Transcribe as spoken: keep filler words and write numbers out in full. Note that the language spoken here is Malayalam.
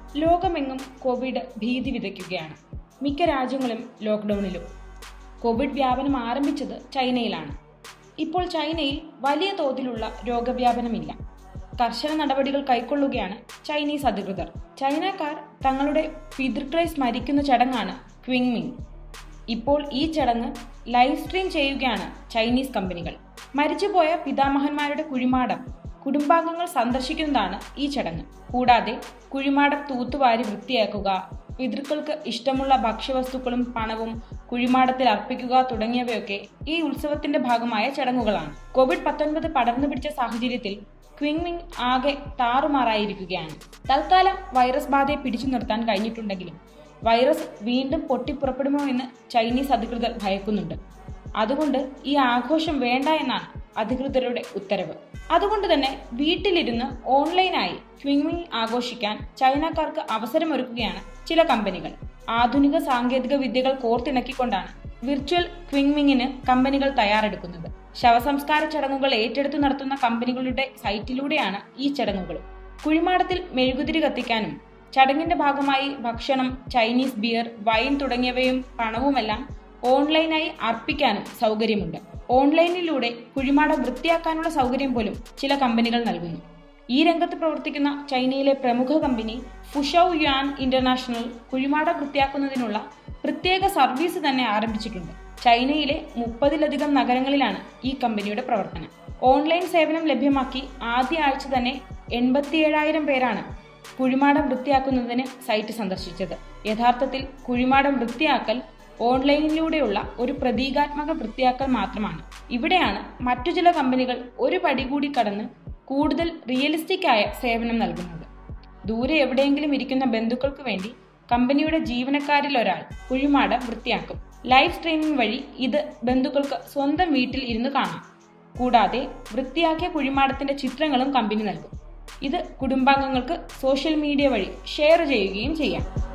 ലോകമെങ്ങും കോവിഡ് ഭീതി വിതയ്ക്കുകയാണ്. മിക്ക രാജ്യങ്ങളും ലോക്ക്ഡൌണിലും. കോവിഡ് വ്യാപനം ആരംഭിച്ചത് ചൈനയിലാണ്. ഇപ്പോൾ ചൈനയിൽ വലിയ തോതിലുള്ള രോഗവ്യാപനമില്ല. കർശന നടപടികൾ കൈക്കൊള്ളുകയാണ് ചൈനീസ് അധികൃതർ. ചൈനക്കാർ തങ്ങളുടെ പിതൃക്കളെ സ്മരിക്കുന്ന ചടങ്ങാണ് ക്വിങ്മിങ്. ഇപ്പോൾ ഈ ചടങ്ങ് ലൈവ് സ്ട്രീം ചെയ്യുകയാണ് ചൈനീസ് കമ്പനികൾ. മരിച്ചുപോയ പിതാമഹന്മാരുടെ കുഴിമാടം കുടുംബാംഗങ്ങൾ സന്ദർശിക്കുന്നതാണ് ഈ ചടങ്ങ്. കൂടാതെ കുഴിമാടം തൂത്തുവാരി വൃത്തിയാക്കുക, പിതൃക്കൾക്ക് ഇഷ്ടമുള്ള ഭക്ഷ്യവസ്തുക്കളും പണവും കുഴിമാടത്തിൽ അർപ്പിക്കുക തുടങ്ങിയവയൊക്കെ ഈ ഉത്സവത്തിന്റെ ഭാഗമായ ചടങ്ങുകളാണ്. കോവിഡ് പത്തൊൻപത് പടർന്നു പിടിച്ച സാഹചര്യത്തിൽ ക്വിങ്മിങ് ആകെ താറുമാറായിരിക്കുകയാണ്. തൽക്കാലം വൈറസ് ബാധയെ പിടിച്ചു നിർത്താൻ കഴിഞ്ഞിട്ടുണ്ടെങ്കിലും വൈറസ് വീണ്ടും പൊട്ടിപ്പുറപ്പെടുമോ എന്ന് ചൈനീസ് അധികൃതർ ഭയക്കുന്നുണ്ട്. അതുകൊണ്ട് ഈ ആഘോഷം വേണ്ട എന്നാണ് അധികൃതരുടെ ഉത്തരവ്. അതുകൊണ്ട് തന്നെ വീട്ടിലിരുന്ന് ഓൺലൈനായി ക്വിങ്മിങ് ആഘോഷിക്കാൻ ചൈനക്കാർക്ക് അവസരമൊരുക്കുകയാണ് ചില കമ്പനികൾ. ആധുനിക സാങ്കേതിക വിദ്യകൾ കോർത്തിണക്കിക്കൊണ്ടാണ് വിർച്വൽ ക്വിങ്മിങ്ങിന് കമ്പനികൾ തയ്യാറെടുക്കുന്നത്. ശവസംസ്കാര ചടങ്ങുകൾ ഏറ്റെടുത്തു നടത്തുന്ന കമ്പനികളുടെ സൈറ്റിലൂടെയാണ് ഈ ചടങ്ങുകൾ. കുഴിമാടത്തിൽ മെഴുകുതിരി കത്തിക്കാനും ചടങ്ങിന്റെ ഭാഗമായി ഭക്ഷണം, ചൈനീസ് ബിയർ, വൈൻ തുടങ്ങിയവയും പണവുമെല്ലാം ഓൺലൈനായി അർപ്പിക്കാനും സൗകര്യമുണ്ട്. ഓൺലൈനിലൂടെ കുഴിമാടം വൃത്തിയാക്കാനുള്ള സൗകര്യം പോലും ചില കമ്പനികൾ നൽകുന്നു. ഈ രംഗത്ത് പ്രവർത്തിക്കുന്ന ചൈനയിലെ പ്രമുഖ കമ്പനി ഫുഷൌ യുആൻ ഇന്റർനാഷണൽ കുഴിമാടം വൃത്തിയാക്കുന്നതിനുള്ള പ്രത്യേക സർവീസ് തന്നെ ആരംഭിച്ചിട്ടുണ്ട്. ചൈനയിലെ മുപ്പതിലധികം നഗരങ്ങളിലാണ് ഈ കമ്പനിയുടെ പ്രവർത്തനം. ഓൺലൈൻ സേവനം ലഭ്യമാക്കി ആദ്യ ആഴ്ച തന്നെ എൺപത്തിയേഴായിരം പേരാണ് കുഴിമാടം വൃത്തിയാക്കുന്നതിന് സൈറ്റ് സന്ദർശിച്ചത്. യഥാർത്ഥത്തിൽ കുഴിമാടം വൃത്തിയാക്കൽ ഓൺലൈനിലൂടെയുള്ള ഒരു പ്രതീകാത്മക വൃത്തിയാക്കൽ മാത്രമാണ്. ഇവിടെയാണ് മറ്റു ചില കമ്പനികൾ ഒരു പടി കൂടി കടന്ന് കൂടുതൽ റിയലിസ്റ്റിക് ആയ സേവനം നൽകുന്നത്. ദൂരെ എവിടെയെങ്കിലും ഇരിക്കുന്ന ബന്ധുക്കൾക്ക് വേണ്ടി കമ്പനിയുടെ ജീവനക്കാരിൽ ഒരാൾ കുഴിമാടം വൃത്തിയാക്കും. ലൈവ് സ്ട്രീമിംഗ് വഴി ഇത് ബന്ധുക്കൾക്ക് സ്വന്തം വീട്ടിൽ ഇരുന്ന് കാണാം. കൂടാതെ വൃത്തിയാക്കിയ കുഴിമാടത്തിന്റെ ചിത്രങ്ങളും കമ്പനി നൽകും. ഇത് കുടുംബാംഗങ്ങൾക്ക് സോഷ്യൽ മീഡിയ വഴി ഷെയർ ചെയ്യുകയും ചെയ്യാം.